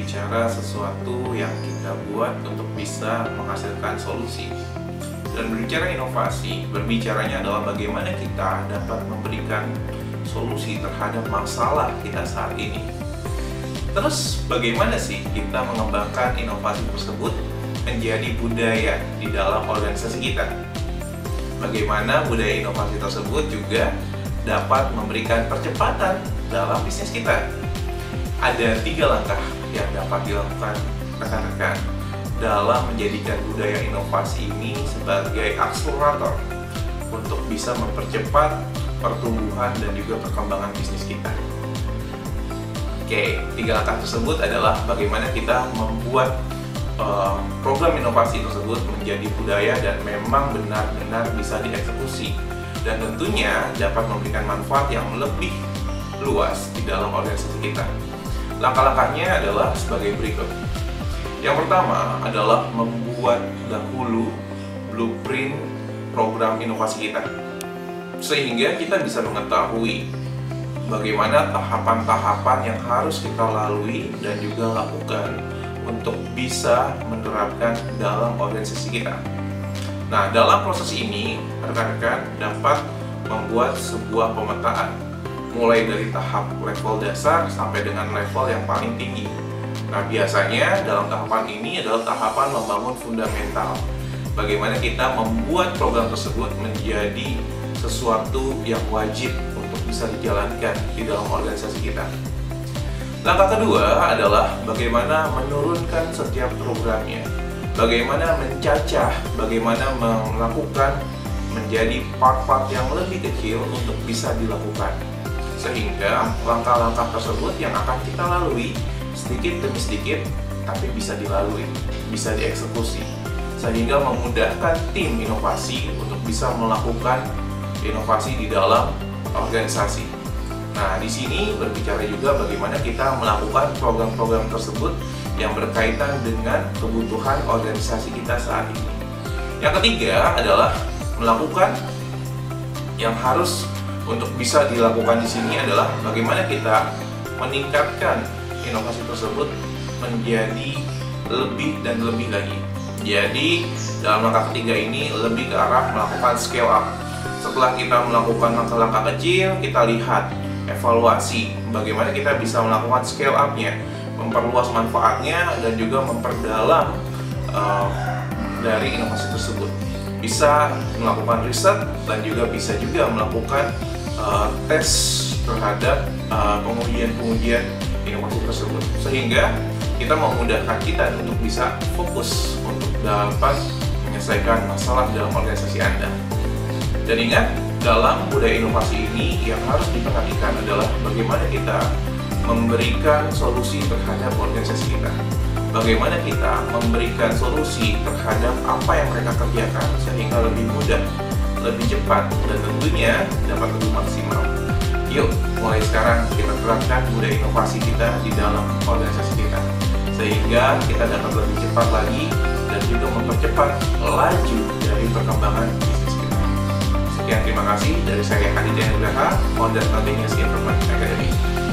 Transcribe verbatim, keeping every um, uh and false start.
berbicara sesuatu yang kita buat untuk bisa menghasilkan solusi. Dan berbicara inovasi, berbicaranya adalah bagaimana kita dapat memberikan solusi terhadap masalah kita saat ini. Terus bagaimana sih kita mengembangkan inovasi tersebut menjadi budaya di dalam organisasi kita? Bagaimana budaya inovasi tersebut juga dapat memberikan percepatan dalam bisnis kita? Ada tiga langkah yang dapat dilakukan rekan-rekan dalam menjadikan budaya inovasi ini sebagai akselerator untuk bisa mempercepat pertumbuhan dan juga perkembangan bisnis kita. Oke, tiga langkah tersebut adalah bagaimana kita membuat uh, program inovasi tersebut menjadi budaya dan memang benar-benar bisa dieksekusi, dan tentunya dapat memberikan manfaat yang lebih luas di dalam organisasi kita. Langkah-langkahnya adalah sebagai berikut. Yang pertama adalah membuat dahulu blueprint program inovasi kita, sehingga kita bisa mengetahui bagaimana tahapan-tahapan yang harus kita lalui dan juga lakukan untuk bisa menerapkan dalam organisasi kita. Nah, dalam proses ini, rekan-rekan dapat membuat sebuah pemetaan, mulai dari tahap level dasar sampai dengan level yang paling tinggi. Nah, biasanya dalam tahapan ini adalah tahapan membangun fundamental. Bagaimana kita membuat program tersebut menjadi sesuatu yang wajib untuk bisa dijalankan di dalam organisasi kita. Langkah kedua adalah bagaimana menurunkan setiap programnya. Bagaimana mencacah, bagaimana melakukan menjadi part-part yang lebih kecil untuk bisa dilakukan. Sehingga langkah-langkah tersebut yang akan kita lalui sedikit demi sedikit, tapi bisa dilalui, bisa dieksekusi, sehingga memudahkan tim inovasi untuk bisa melakukan inovasi di dalam organisasi. Nah, di sini berbicara juga bagaimana kita melakukan program-program tersebut yang berkaitan dengan kebutuhan organisasi kita saat ini. Yang ketiga adalah melakukan yang harus untuk bisa dilakukan di sini adalah bagaimana kita meningkatkan inovasi tersebut menjadi lebih dan lebih lagi. Jadi dalam langkah ketiga ini lebih ke arah melakukan scale up. Setelah kita melakukan langkah-langkah kecil, kita lihat evaluasi bagaimana kita bisa melakukan scale up-nya, memperluas manfaatnya dan juga memperdalam uh, dari inovasi tersebut. Bisa melakukan riset dan juga bisa juga melakukan uh, tes terhadap uh, pengujian-pengujian inovasi tersebut, sehingga kita memudahkan kita untuk bisa fokus untuk dapat menyelesaikan masalah dalam organisasi Anda. Dan ingat, dalam budaya inovasi ini yang harus diperhatikan adalah bagaimana kita memberikan solusi terhadap organisasi kita. Bagaimana kita memberikan solusi terhadap apa yang mereka kerjakan sehingga lebih mudah, lebih cepat, dan tentunya dapat lebih maksimal. Yuk, mulai sekarang kita terapkan budaya inovasi kita di dalam organisasi kita, sehingga kita dapat lebih cepat lagi dan juga mempercepat laju dari perkembangan bisnis kita. Sekian, terima kasih dari saya Aditya Nugraha, founder Continuous Improvement Academy.